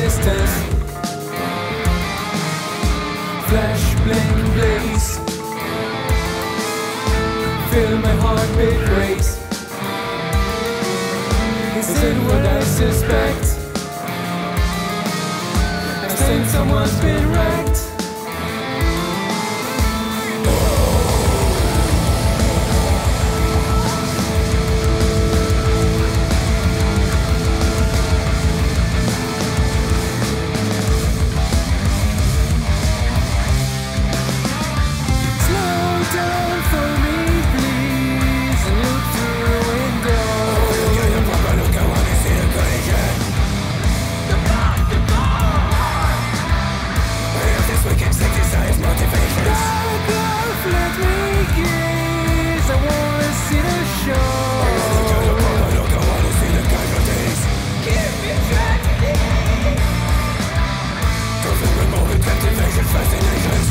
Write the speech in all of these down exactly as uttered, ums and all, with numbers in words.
distance. Flash, bling, blaze. Feel my heartbeat race. Is it what I suspect? I think someone's been wrecked. Fascinations.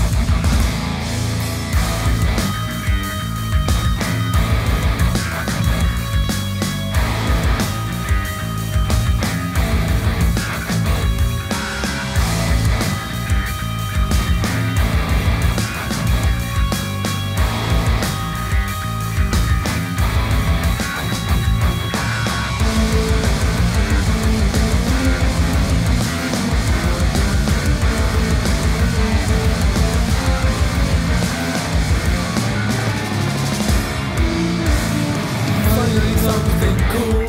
Something cool.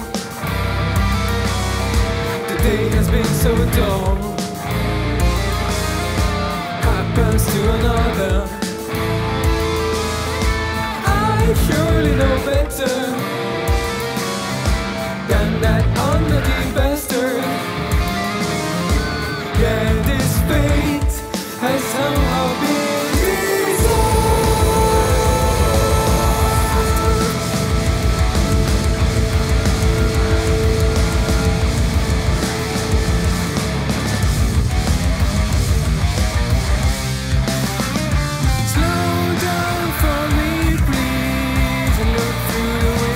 The day has been so dull. Happens to another. I surely know better than that unlucky bastard. Yeah, this fate has somehow been through the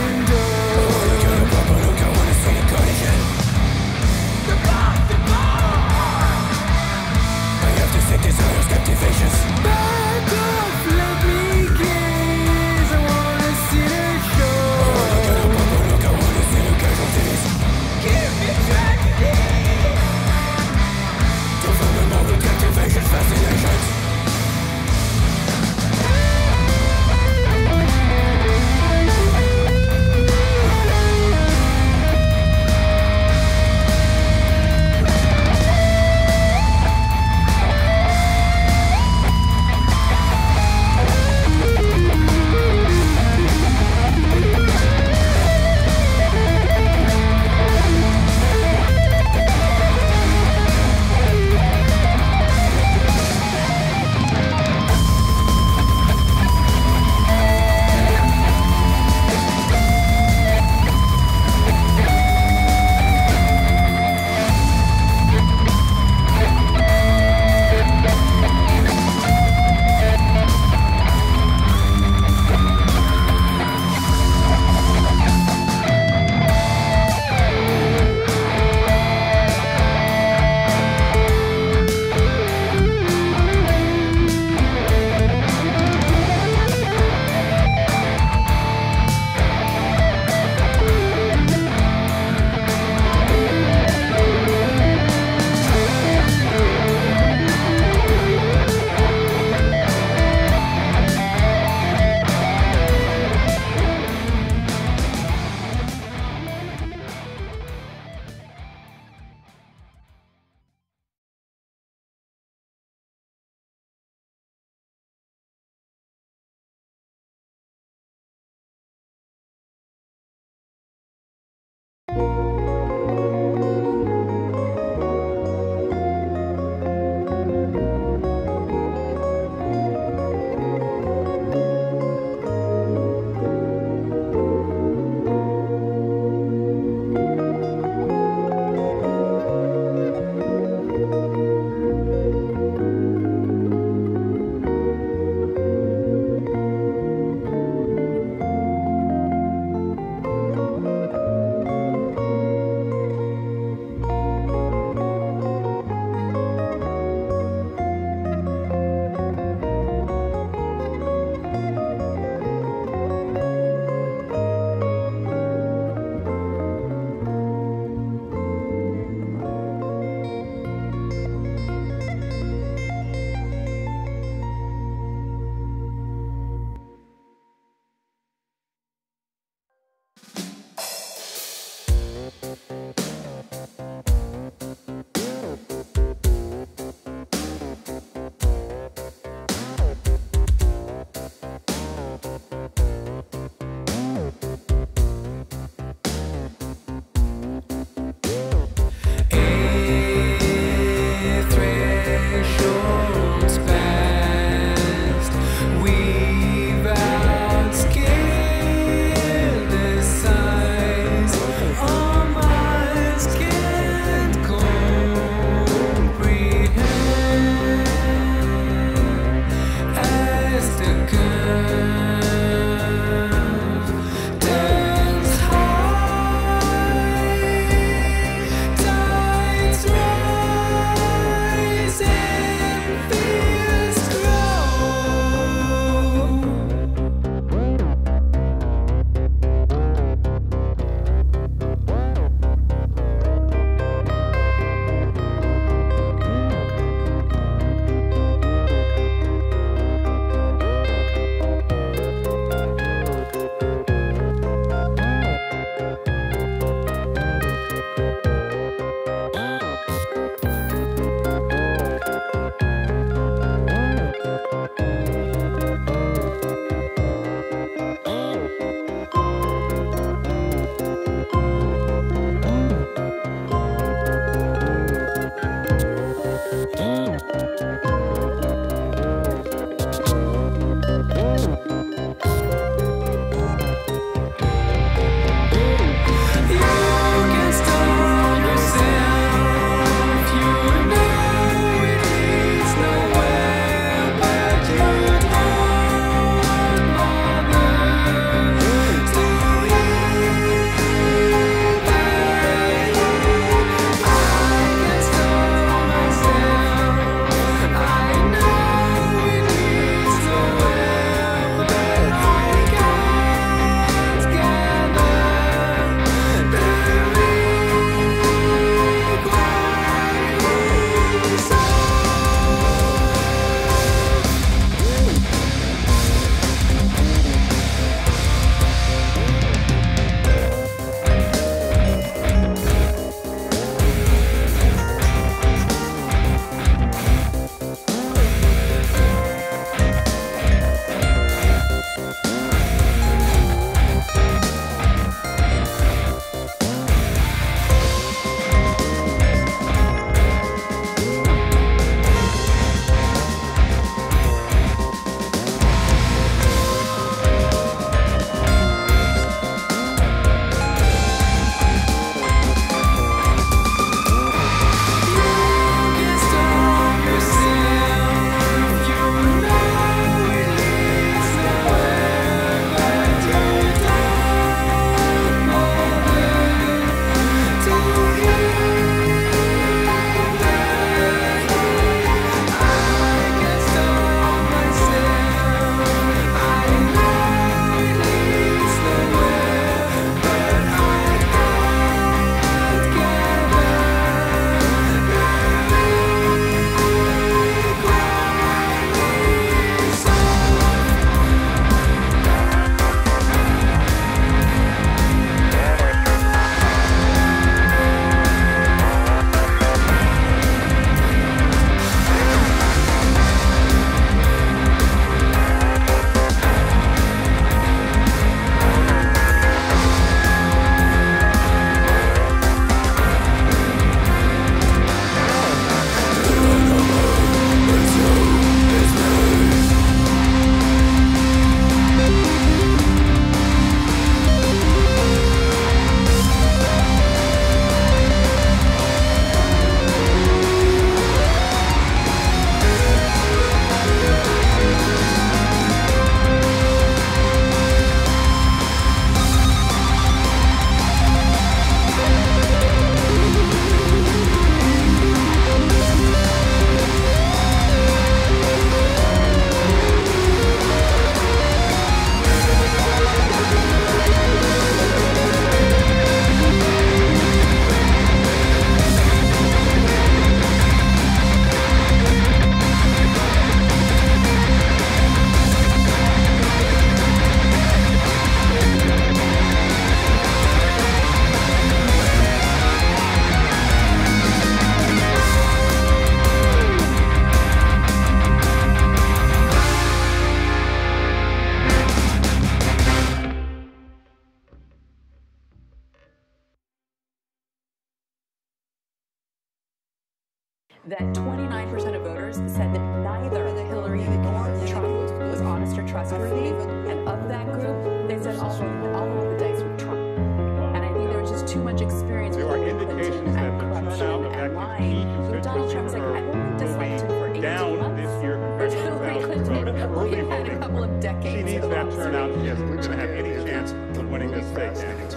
that twenty-nine percent of voters said that neither Hillary nor Trump was honest or trustworthy, and of that group, they said all roll the dice with Trump. And I think there was just too much experience with Clinton and corruption and lying. So Donald Trump's like, I've only disliked him for eighteen months. This year, but Hillary Clinton only had a couple of decades. She needs that turnout. She isn't going to have any chance of winning this state.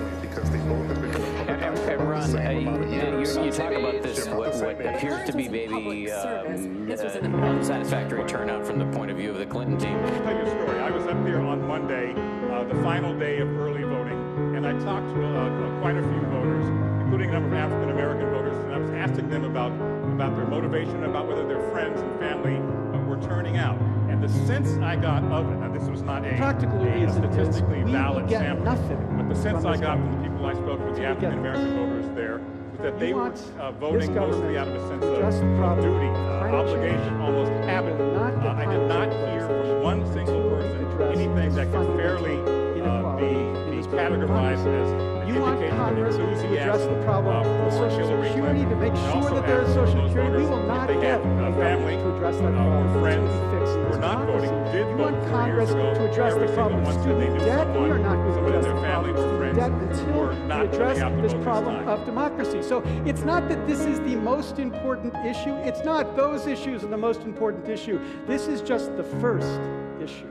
And, and Ron, uh, you, you talk about this, what, what appears to be maybe um, uh, unsatisfactory turnout from the point of view of the Clinton team. I'll tell you a story. I was up there on Monday, uh, the final day of early voting, and I talked to uh, quite a few voters, including a number of African-American voters, and I was asking them about, about their motivation, about whether their friends and family uh, were turning out. And the sense I got of it, now this was not a, a statistically valid sample, but the sense I got from the people I spoke with, the African-American voters there, was that they were uh, voting mostly out of a sense of duty, uh, obligation, almost habit. Uh, I did not hear from one single person anything that could fairly uh, be, be categorized as an You want indication of Congress to address enthusiasm the problem uh, of for Social Hillary Security, Clinton. to make And sure also that there is ask Social those Security. We voters will not if they get had a family to address that uh, problem or friends to fix who were not voting, who did You vote want four Congress years ago. to address Every the single problem of one said they student knew debt. We are someone, not going to some of address their the family problem of or student friends debt who until were we not address turning out to this vote this problem time. of democracy. So it's not that this is the most important issue. It's not those issues are the most important issue. This is just the first issue.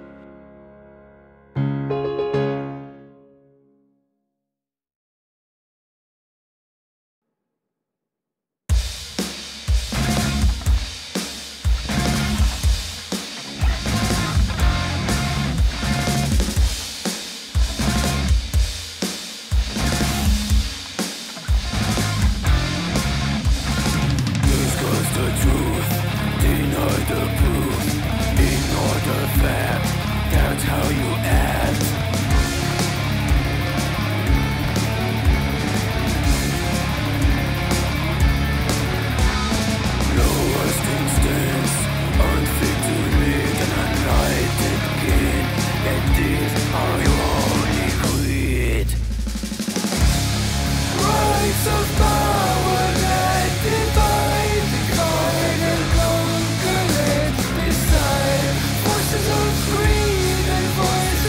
Rites of power that divide the coin and conquer it. Decide forces of greed and voices.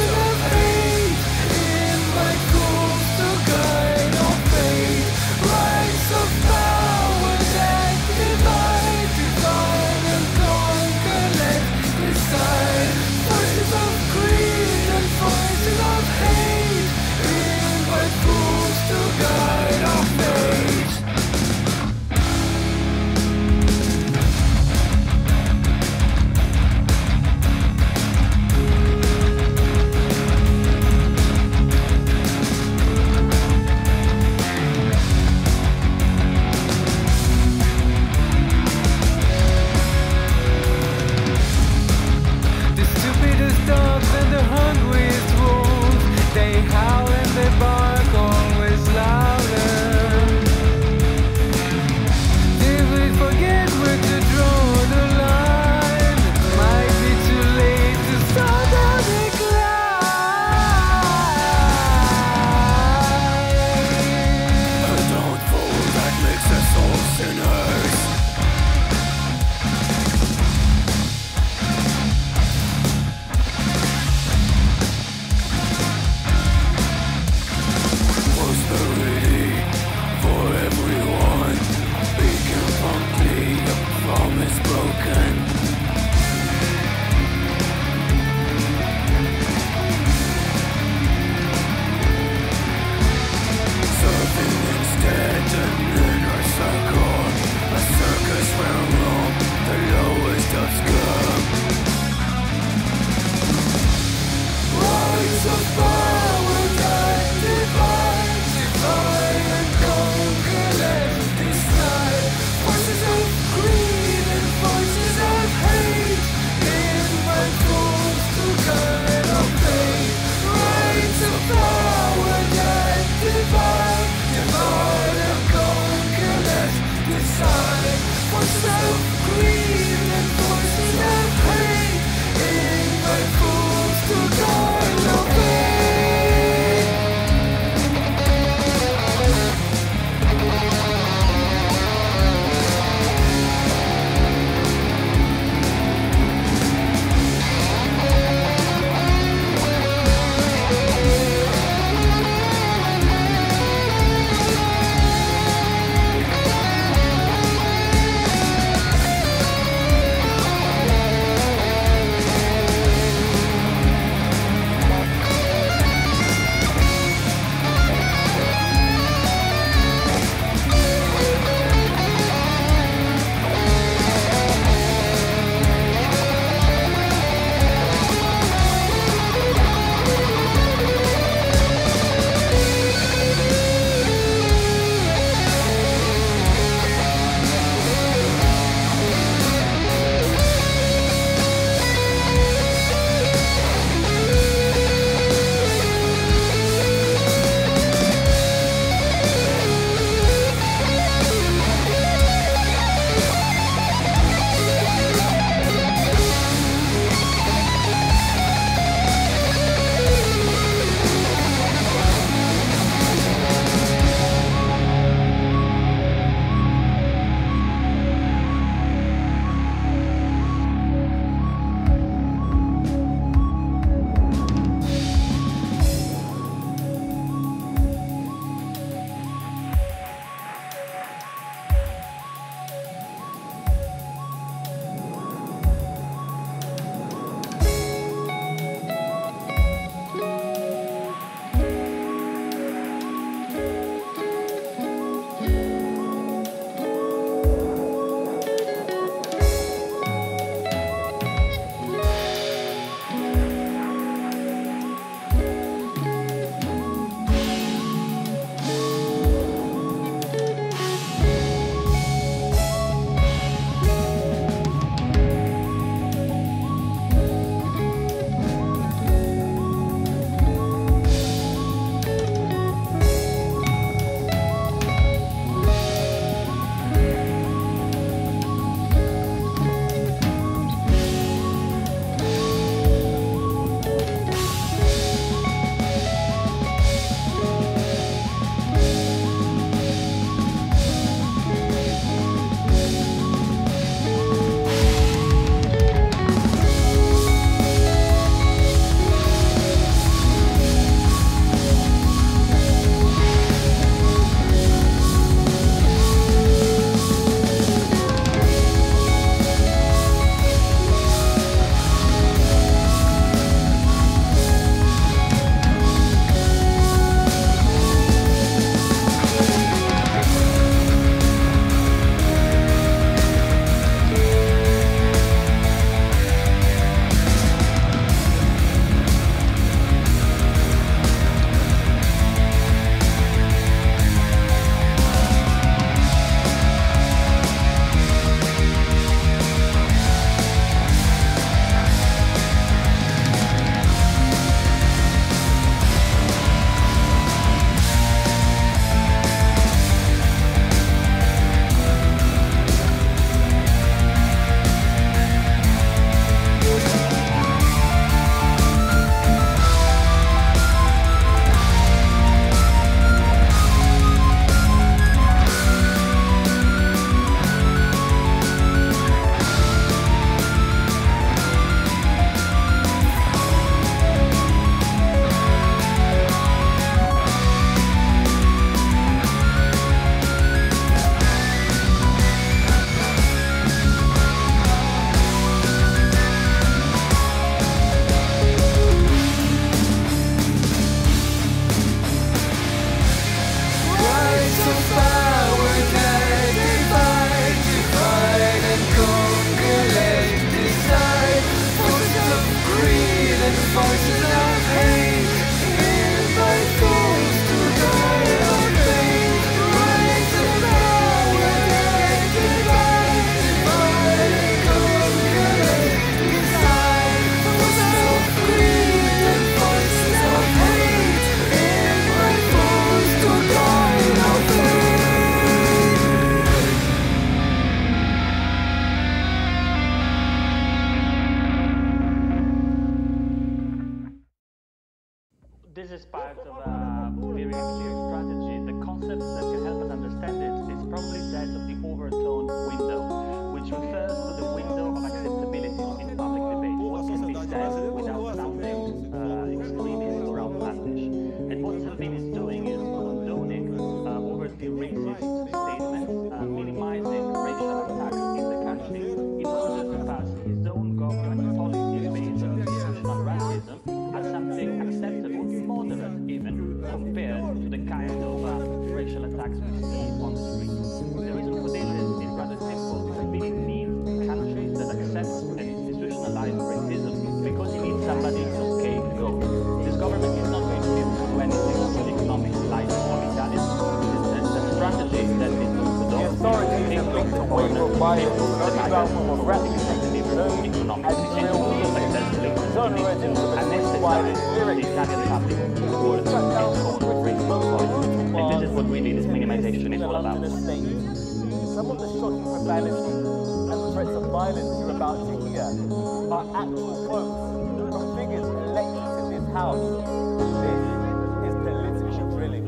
this is part of a very clear strategy. The concept that can help us understand it is probably that of the overtone window, which refers to the window of acceptability in public debate. What can be said without sounding uh, extremist or outlandish. And what Salvini is doing is condoning uh, overtly racist statements, uh, minimizing racial attacks in the country in order to pass his own government policy based on institutional racism as something acceptable, moderate even, compared to the kind of uh, racial attacks we see on the streets. The reason for this is, is rather simple. Salvini needs countries that accept and institutionalize racism because he needs somebody to scapegoat. This government is not going to be able to do anything to the economic life of Italians. The, the strategy that is the authority is going to waiver violence, the migrants more rapidly and deliver economically and successfully. He needs to anesthetize the Italian public towards its own racist policy. And this is what really this minimization is all about. Some of the shocking profanity and threats of violence you're about to hear are actual quotes from figures elected to this house. This is political drilling.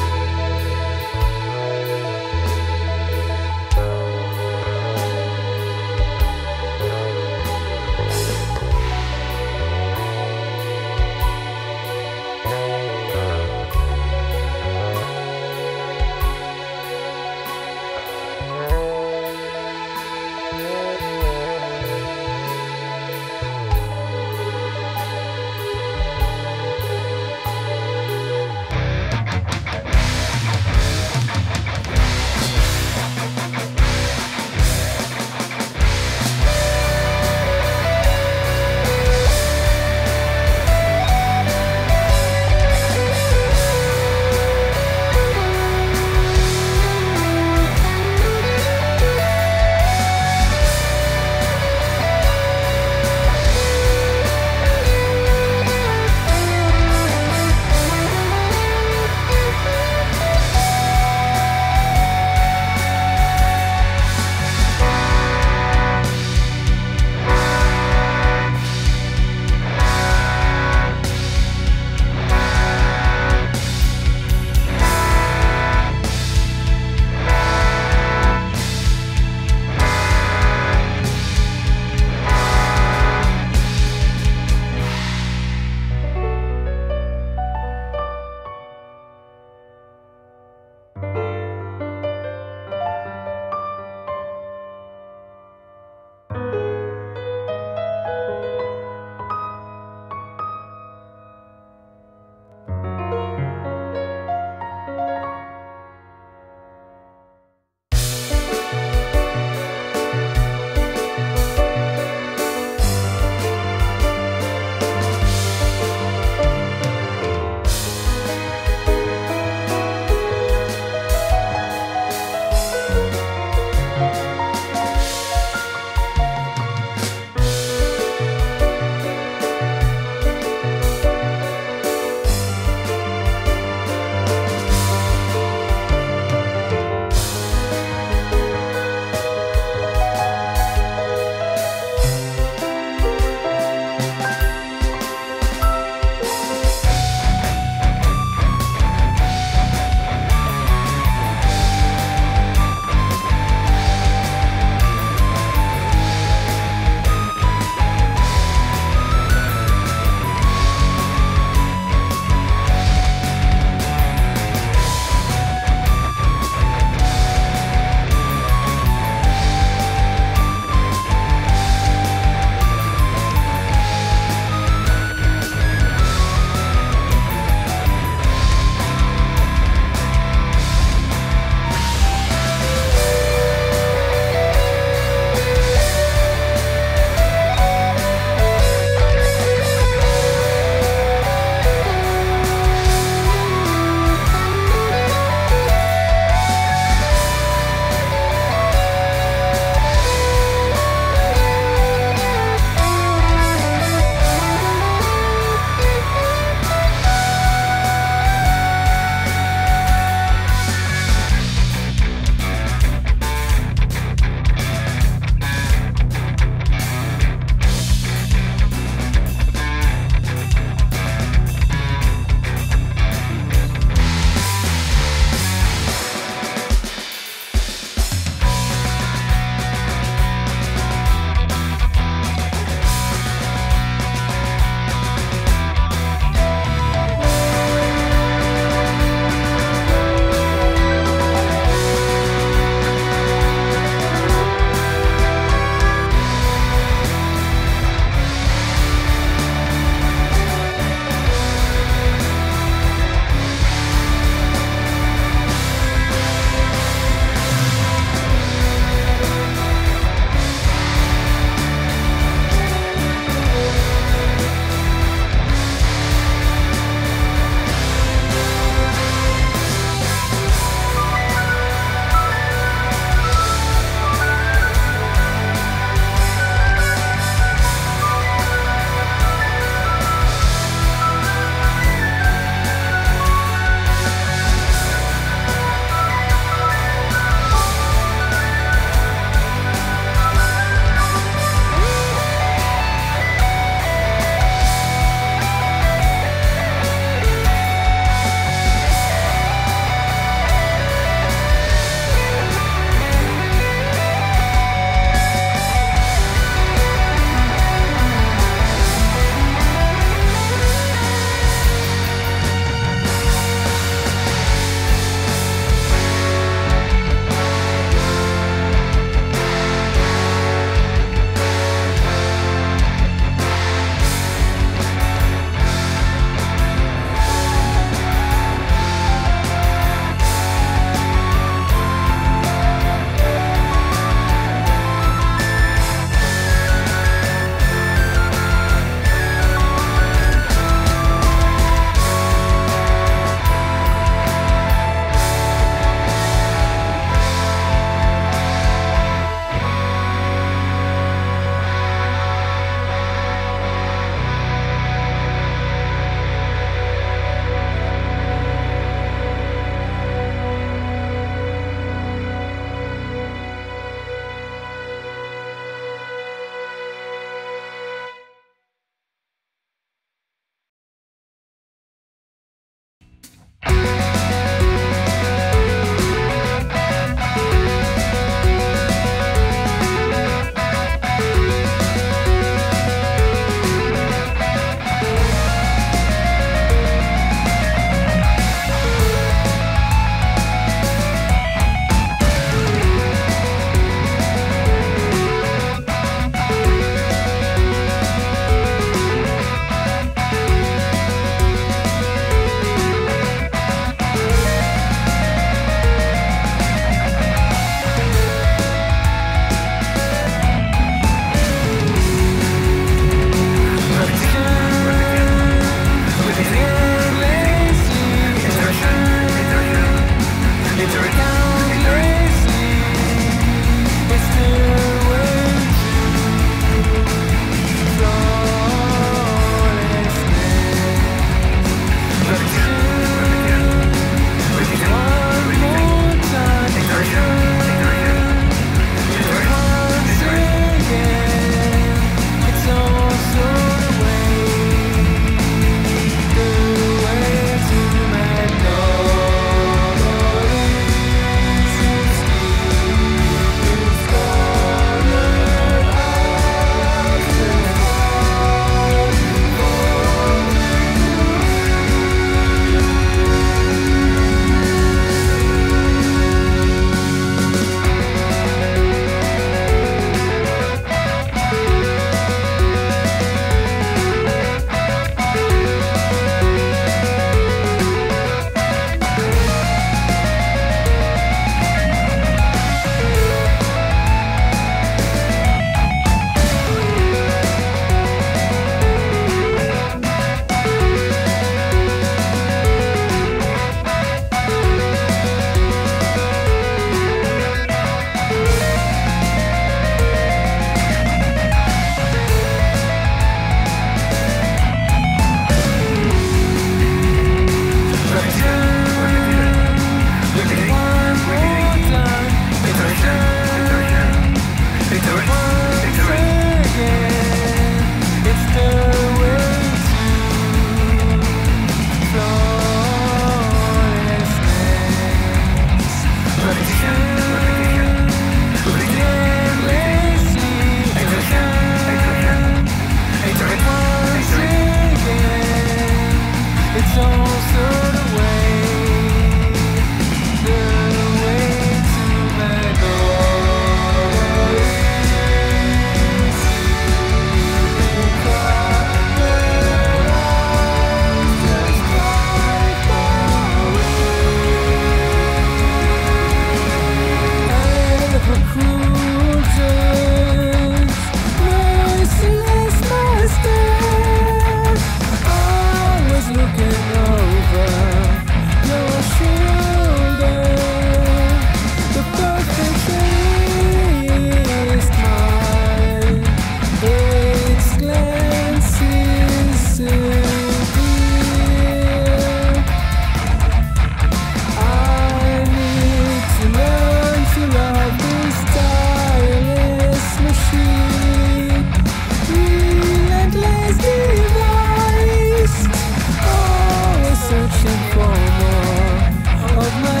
searching for more of my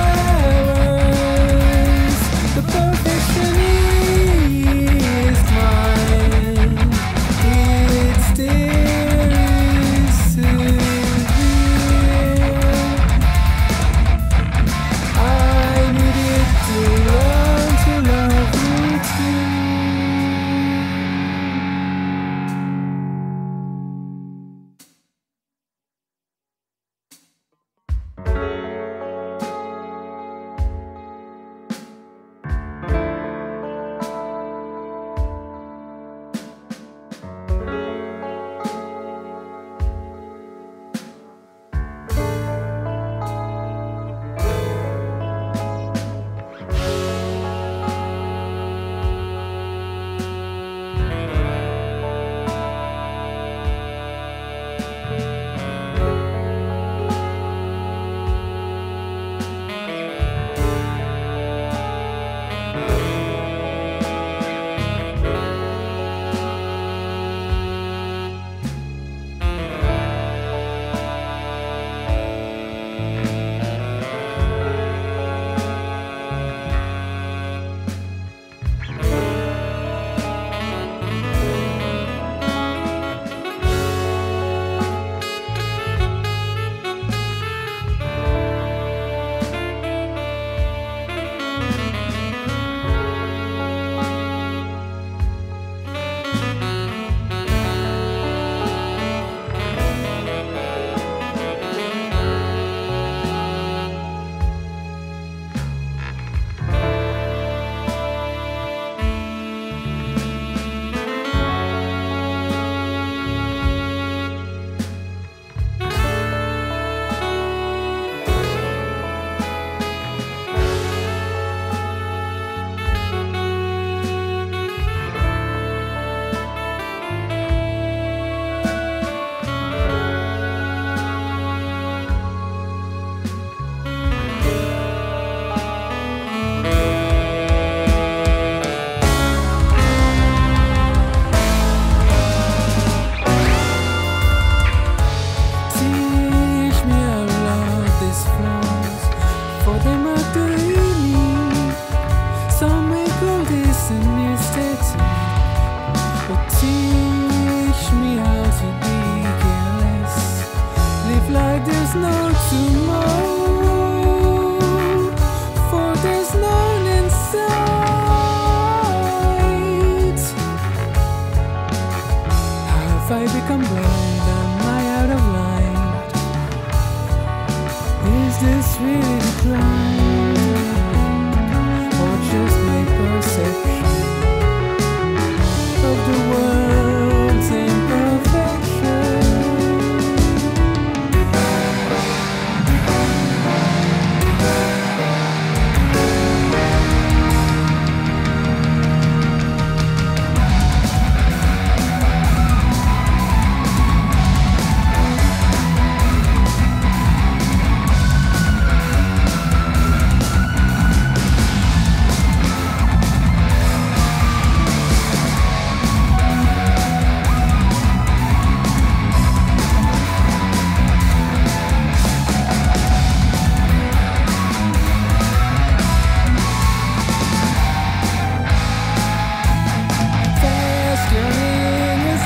errors. The perfection is mine. It's there is severe. I needed to learn to love you too. If I become blind, am I out of light? Is this really decline? Or just my perception of the world's imperfection?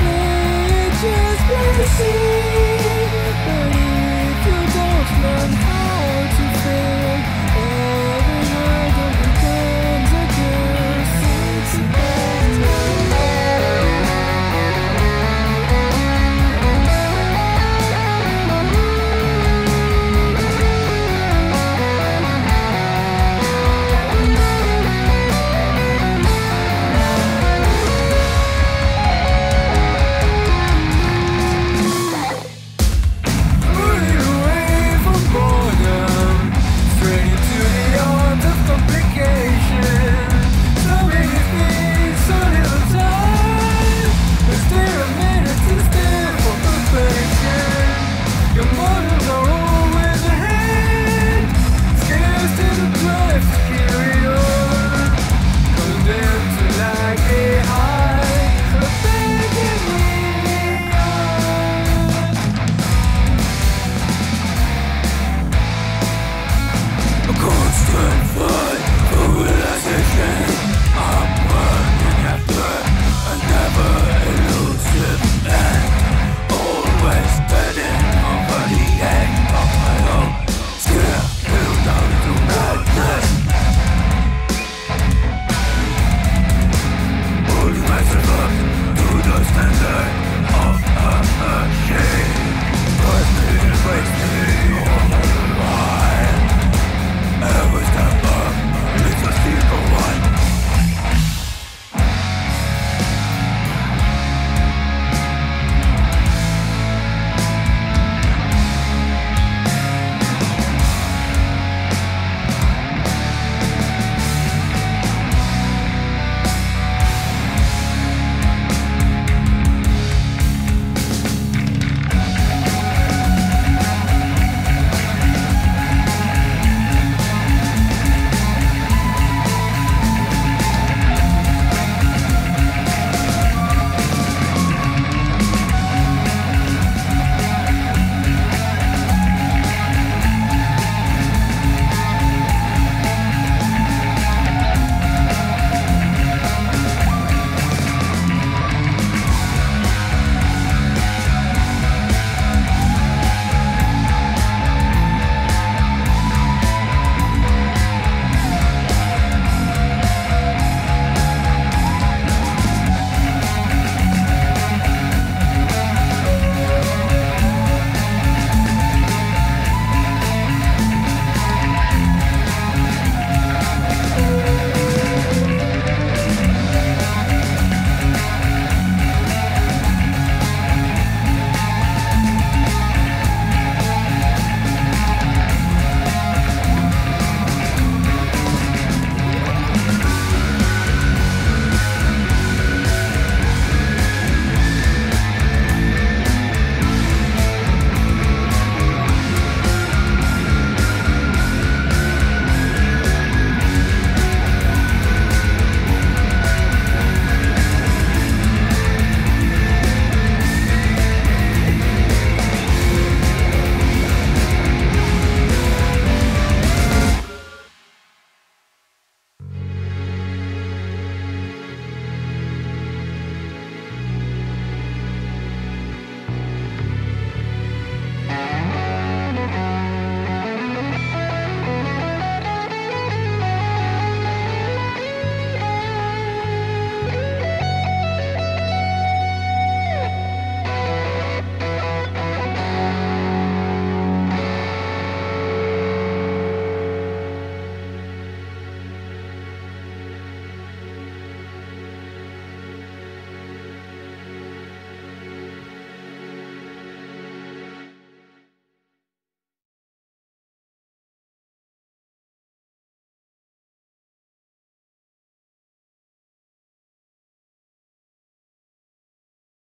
But if you don't learn how